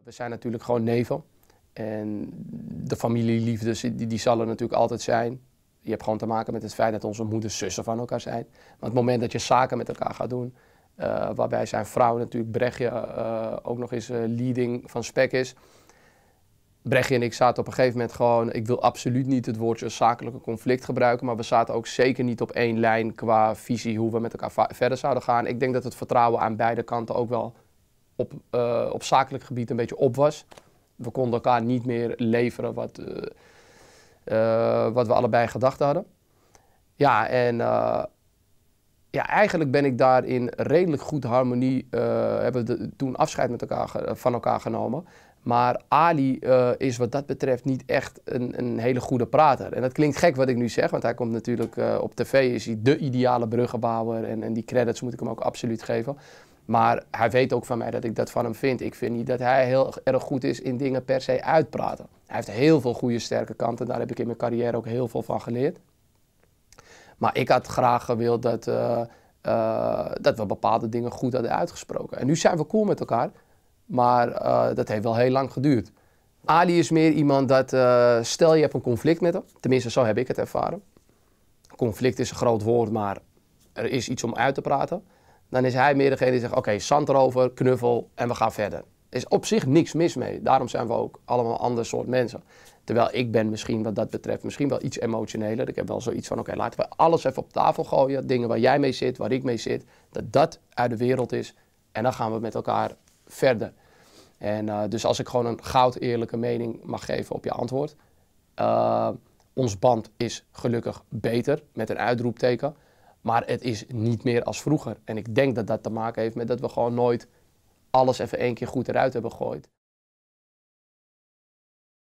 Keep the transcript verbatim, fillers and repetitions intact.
We zijn natuurlijk gewoon neven. En de familieliefdes, die, die zal er natuurlijk altijd zijn. Je hebt gewoon te maken met het feit dat onze moeders zussen van elkaar zijn. Maar op het moment dat je zaken met elkaar gaat doen, uh, waarbij zijn vrouw natuurlijk Brechtje uh, ook nog eens uh, leading van Spek is. Brechtje en ik zaten op een gegeven moment gewoon, ik wil absoluut niet het woordje zakelijke conflict gebruiken, maar we zaten ook zeker niet op één lijn qua visie hoe we met elkaar verder zouden gaan. Ik denk dat het vertrouwen aan beide kanten ook wel op, uh, op zakelijk gebied een beetje op was. We konden elkaar niet meer leveren wat, uh, uh, wat we allebei gedacht hadden. Ja, en uh, ja, eigenlijk ben ik daar in redelijk goed harmonie, uh, hebben we de, toen afscheid met elkaar, van elkaar genomen. Maar Ali uh, is wat dat betreft niet echt een, een hele goede prater. En dat klinkt gek wat ik nu zeg, want hij komt natuurlijk uh, op tv, is hij de ideale bruggenbouwer. En, en die credits moet ik hem ook absoluut geven. Maar hij weet ook van mij dat ik dat van hem vind. Ik vind niet dat hij heel erg goed is in dingen per se uitpraten. Hij heeft heel veel goede sterke kanten. Daar heb ik in mijn carrière ook heel veel van geleerd. Maar ik had graag gewild dat, uh, uh, dat we bepaalde dingen goed hadden uitgesproken. En nu zijn we cool met elkaar. Maar uh, dat heeft wel heel lang geduurd. Ali is meer iemand dat, uh, stel je hebt een conflict met hem. Tenminste, zo heb ik het ervaren. Conflict is een groot woord, maar er is iets om uit te praten. Dan is hij meer degene die zegt, oké, okay, zand erover, knuffel en we gaan verder. Er is op zich niks mis mee. Daarom zijn we ook allemaal een ander soort mensen. Terwijl ik ben misschien wat dat betreft misschien wel iets emotioneler. Ik heb wel zoiets van, oké, okay, laten we alles even op tafel gooien. Dingen waar jij mee zit, waar ik mee zit. Dat dat uit de wereld is. En dan gaan we met elkaar verder. En uh, dus als ik gewoon een goud eerlijke mening mag geven op je antwoord. Uh, ons band is gelukkig beter, met een uitroepteken. Maar het is niet meer als vroeger. En ik denk dat dat te maken heeft met dat we gewoon nooit alles even één keer goed eruit hebben gegooid.